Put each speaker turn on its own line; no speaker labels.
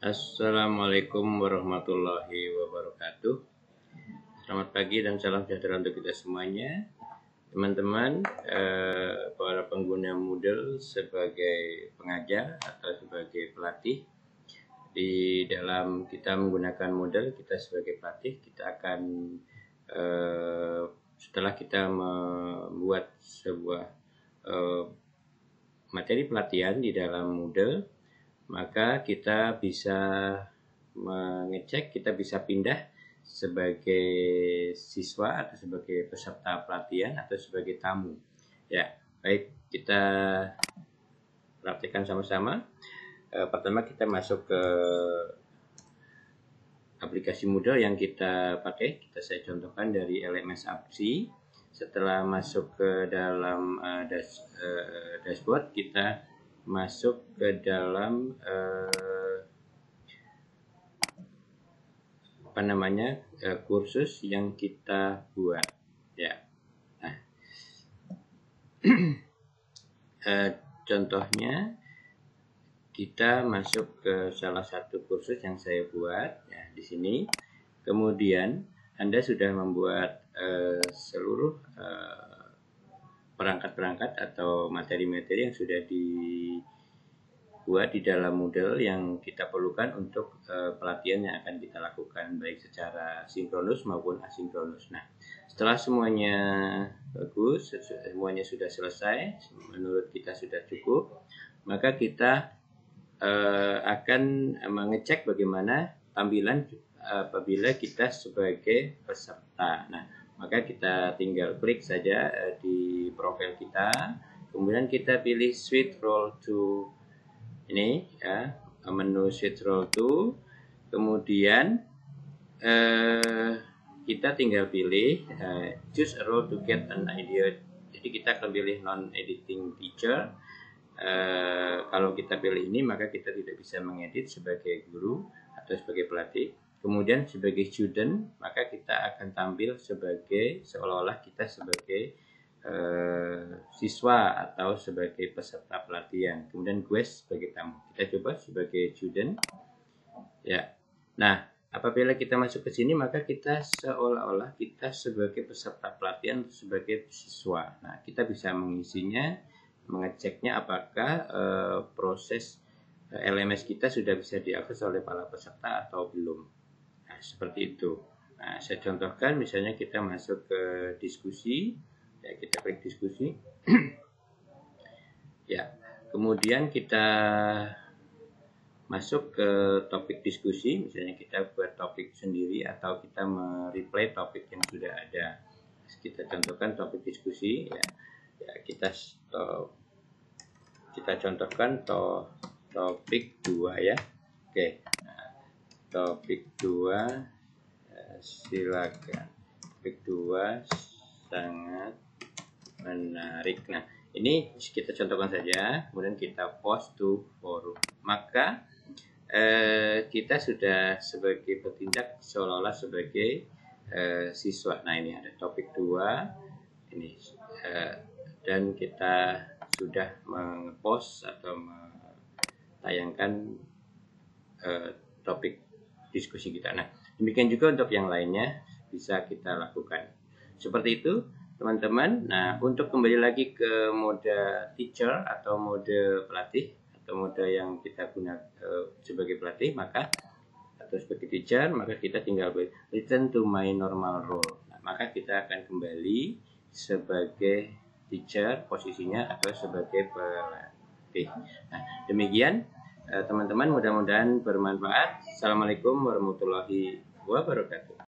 Assalamualaikum warahmatullahi wabarakatuh. Selamat pagi dan salam sejahtera untuk kita semuanya, teman-teman, para pengguna Moodle sebagai pengajar atau sebagai pelatih. Di dalam kita menggunakan Moodle, kita sebagai pelatih, kita akan setelah kita membuat sebuah materi pelatihan di dalam Moodle, maka kita bisa mengecek, kita bisa pindah sebagai siswa atau sebagai peserta pelatihan atau sebagai tamu. Ya, baik, kita praktikkan sama-sama. Pertama kita masuk ke aplikasi Moodle yang kita pakai. Saya contohkan dari LMS Absi. Setelah masuk ke dalam dashboard, kita masuk ke dalam kursus yang kita buat, ya. Nah, contohnya kita masuk ke salah satu kursus yang saya buat, ya, di sini. Kemudian Anda sudah membuat seluruh perangkat-perangkat atau materi-materi yang sudah dibuat di dalam Moodle yang kita perlukan untuk pelatihan yang akan kita lakukan baik secara sinkronus maupun asinkronus. Nah, setelah semuanya bagus, semuanya sudah selesai, menurut kita sudah cukup, maka kita akan mengecek bagaimana tampilan apabila kita sebagai peserta. Nah, maka kita tinggal klik saja di profil kita, kemudian kita pilih switch role to ini, ya, menu switch role to, kemudian kita tinggal pilih choose a role to get an idea. Jadi kita akan pilih non-editing teacher. Kalau kita pilih ini, maka kita tidak bisa mengedit sebagai guru atau sebagai pelatih. Kemudian sebagai student, maka kita akan tampil sebagai seolah-olah kita sebagai siswa atau sebagai peserta pelatihan. Kemudian guest sebagai tamu. Kita coba sebagai student, ya. Nah, apabila kita masuk ke sini, maka kita seolah-olah kita sebagai peserta pelatihan, sebagai siswa. Nah, kita bisa mengisinya, mengeceknya apakah proses LMS kita sudah bisa diakses oleh para peserta atau belum. Nah, seperti itu. Nah, saya contohkan, misalnya kita masuk ke diskusi, ya, kita klik diskusi. Ya, kemudian kita masuk ke topik diskusi, misalnya kita buat topik sendiri atau kita mereplay topik yang sudah ada. Kita contohkan topik diskusi, ya. Ya, kita contohkan topik 2, ya. Oke. Nah, topik 2, silakan. Topik 2 sangat menarik. Nah, ini kita contohkan saja, kemudian kita post to forum. Maka kita sudah sebagai bertindak seolah-olah sebagai siswa. Nah, ini ada topik 2 ini, dan kita sudah meng-post atau menayangkan topik diskusi kita. Nah, demikian juga untuk yang lainnya bisa kita lakukan. Seperti itu, teman-teman. Nah, untuk kembali lagi ke mode teacher atau mode pelatih atau mode yang kita gunakan sebagai pelatih, maka atau sebagai teacher, maka kita tinggal return to my normal role. Nah, maka kita akan kembali sebagai teacher posisinya atau sebagai pelatih. Nah, demikian teman-teman, mudah-mudahan bermanfaat. Assalamualaikum warahmatullahi wabarakatuh.